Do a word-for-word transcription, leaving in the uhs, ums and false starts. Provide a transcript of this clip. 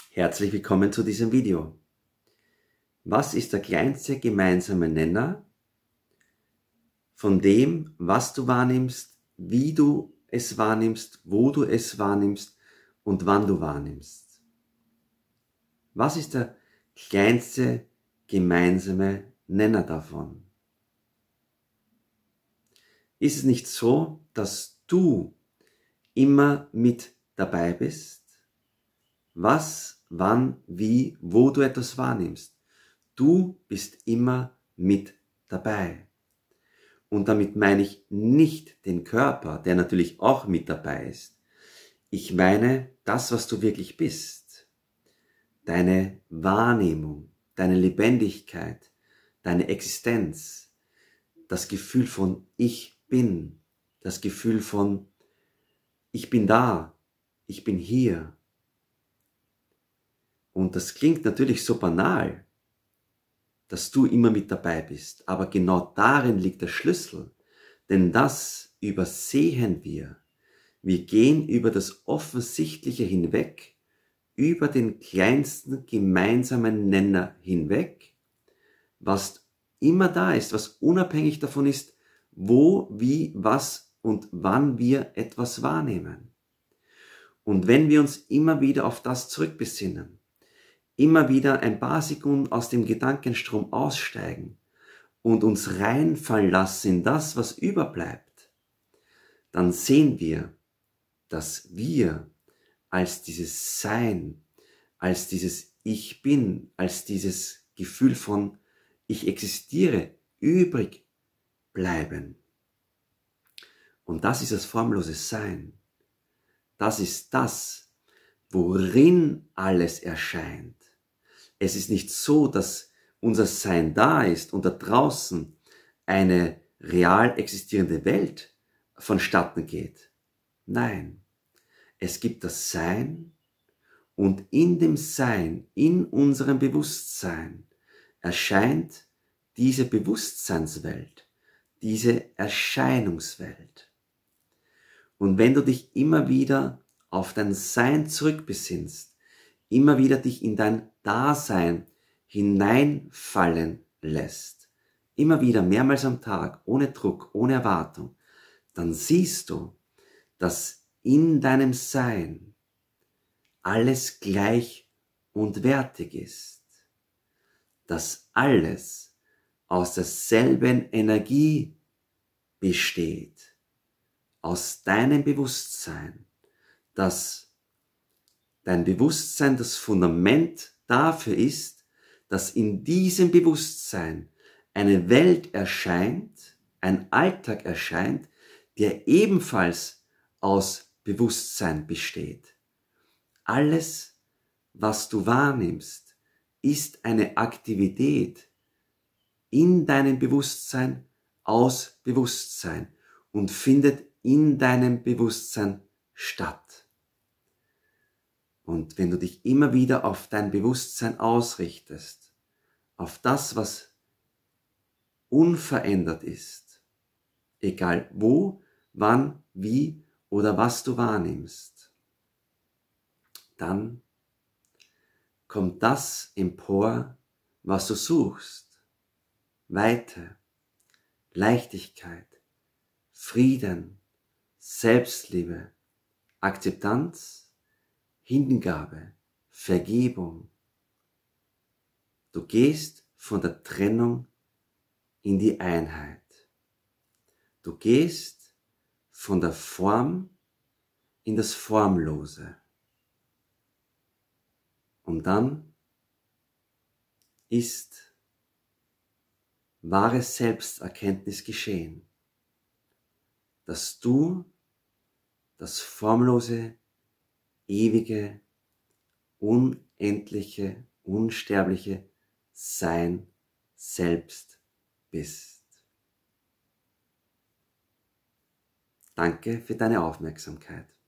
Herzlich willkommen zu diesem Video. Was ist der kleinste gemeinsame Nenner von dem, was du wahrnimmst, wie du es wahrnimmst, wo du es wahrnimmst und wann du wahrnimmst? Was ist der kleinste gemeinsame Nenner davon? Ist es nicht so, dass du immer mit dabei bist? Was, wann, wie, wo du etwas wahrnimmst. Du bist immer mit dabei. Und damit meine ich nicht den Körper, der natürlich auch mit dabei ist. Ich meine das, was du wirklich bist. Deine Wahrnehmung, deine Lebendigkeit, deine Existenz, das Gefühl von ich bin, das Gefühl von ich bin da, ich bin hier. Und das klingt natürlich so banal, dass du immer mit dabei bist. Aber genau darin liegt der Schlüssel. Denn das übersehen wir. Wir gehen über das Offensichtliche hinweg, über den kleinsten gemeinsamen Nenner hinweg, was immer da ist, was unabhängig davon ist, wo, wie, was und wann wir etwas wahrnehmen. Und wenn wir uns immer wieder auf das zurückbesinnen, immer wieder ein paar Sekunden aus dem Gedankenstrom aussteigen und uns reinfallen lassen in das, was überbleibt, dann sehen wir, dass wir als dieses Sein, als dieses Ich bin, als dieses Gefühl von ich existiere, übrig bleiben. Und das ist das formlose Sein. Das ist das, worin alles erscheint. Es ist nicht so, dass unser Sein da ist und da draußen eine real existierende Welt vonstatten geht. Nein, es gibt das Sein und in dem Sein, in unserem Bewusstsein erscheint diese Bewusstseinswelt, diese Erscheinungswelt. Und wenn du dich immer wieder auf dein Sein zurückbesinnst, immer wieder dich in dein Dasein hineinfallen lässt, immer wieder mehrmals am Tag, ohne Druck, ohne Erwartung, dann siehst du, dass in deinem Sein alles gleich und wertig ist, dass alles aus derselben Energie besteht, aus deinem Bewusstsein, dass dein Bewusstsein das Fundament dafür ist, dass in diesem Bewusstsein eine Welt erscheint, ein Alltag erscheint, der ebenfalls aus Bewusstsein besteht. Alles, was du wahrnimmst, ist eine Aktivität in deinem Bewusstsein aus Bewusstsein und findet in deinem Bewusstsein statt. Und wenn du dich immer wieder auf dein Bewusstsein ausrichtest, auf das, was unverändert ist, egal wo, wann, wie oder was du wahrnimmst, dann kommt das empor, was du suchst. Weite, Leichtigkeit, Frieden, Selbstliebe, Akzeptanz, Hingabe, Vergebung. Du gehst von der Trennung in die Einheit. Du gehst von der Form in das Formlose. Und dann ist wahre Selbsterkenntnis geschehen, dass du das formlose, ewige, unendliche, unsterbliche Sein selbst bist. Danke für deine Aufmerksamkeit.